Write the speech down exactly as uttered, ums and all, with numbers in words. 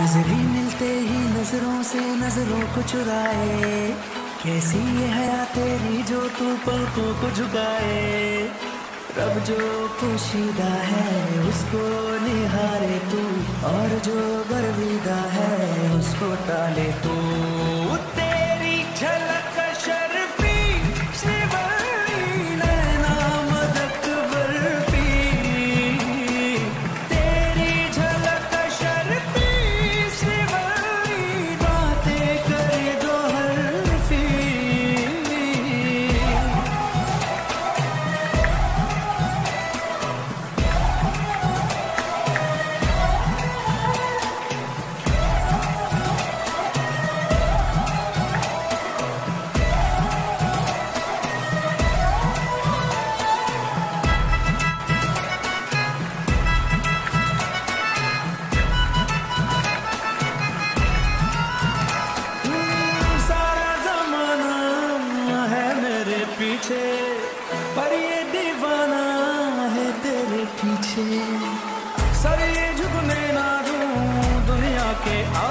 नजरें मिलते ही नजरों से नजरों को चुराए, कैसी ये हया तेरी जो तू पलकों को झुकाए। रब जो पोशीदा है उसको निहारे तू, और जो गर्विदा है उसको टाले तू। तेरी झलक शर्फी श्रीवल्ली नैना मदक बर्फी, तेरी झलक शर्फी श्रीवल्ली बातें करे जो हल्फी। पीछे पर ये दीवाना है तेरे पीछे, सर ये झुकने ना दूं दुनिया के